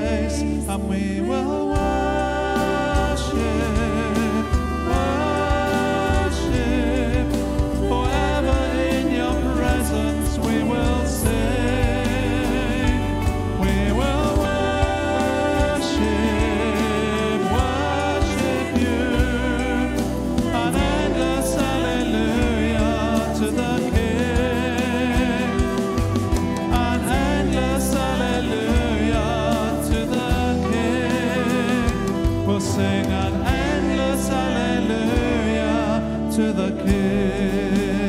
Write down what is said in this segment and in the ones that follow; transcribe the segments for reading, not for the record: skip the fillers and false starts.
place, and we will worship, worship. Forever in your presence we will sing. We will worship, worship you. An endless hallelujah to the King. An endless hallelujah to the King. We'll sing an endless hallelujah to the King.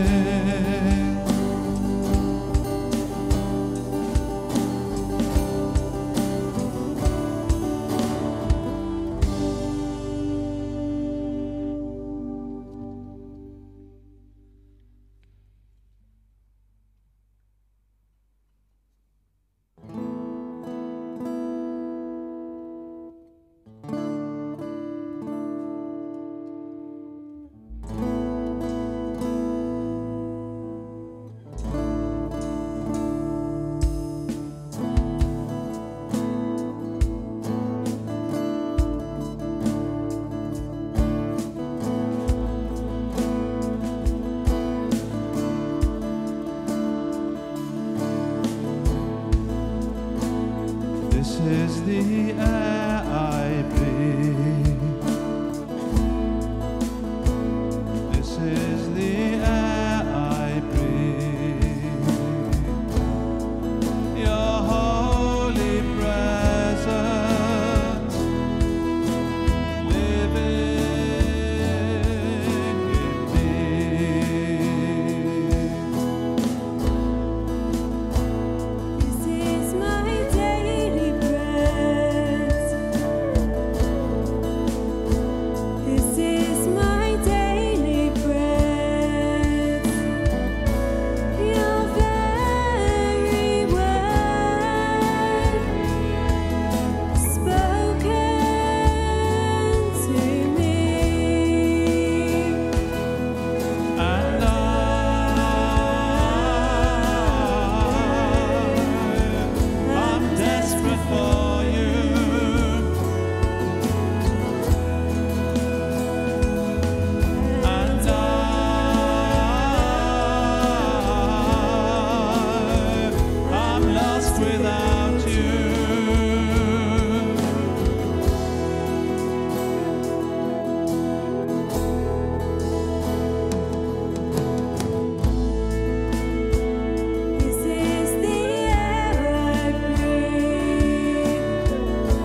This is the air I breathe. This is the air I breathe. Your holy presence living in me. This is my daily bread. This is my daily bread. Your very word spoken to me. And I'm desperate for you. And I'm lost without you. This is the air I breathe.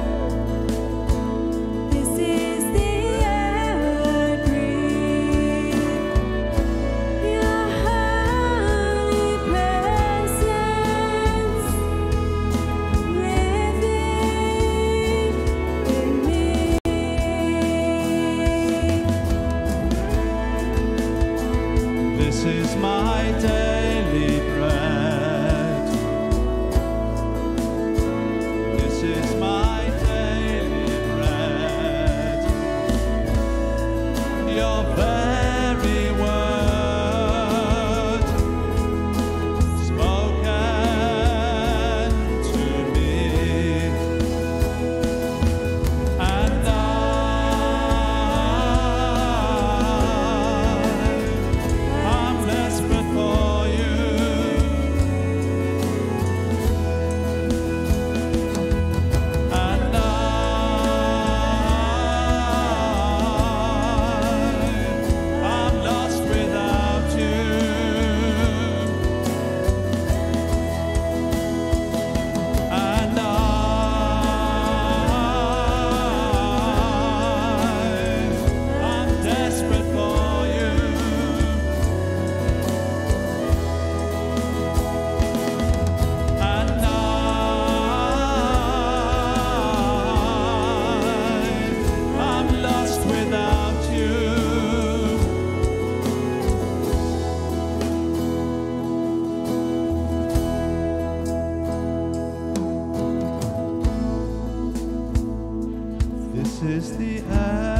This is the air I breathe. Your holy presence living in me. This is my daily bread. This is my daily bread. Your very word spoken to me. And I'm desperate for you. And I'm lost without you. And I'm desperate for you. And I'm lost without you. This is the air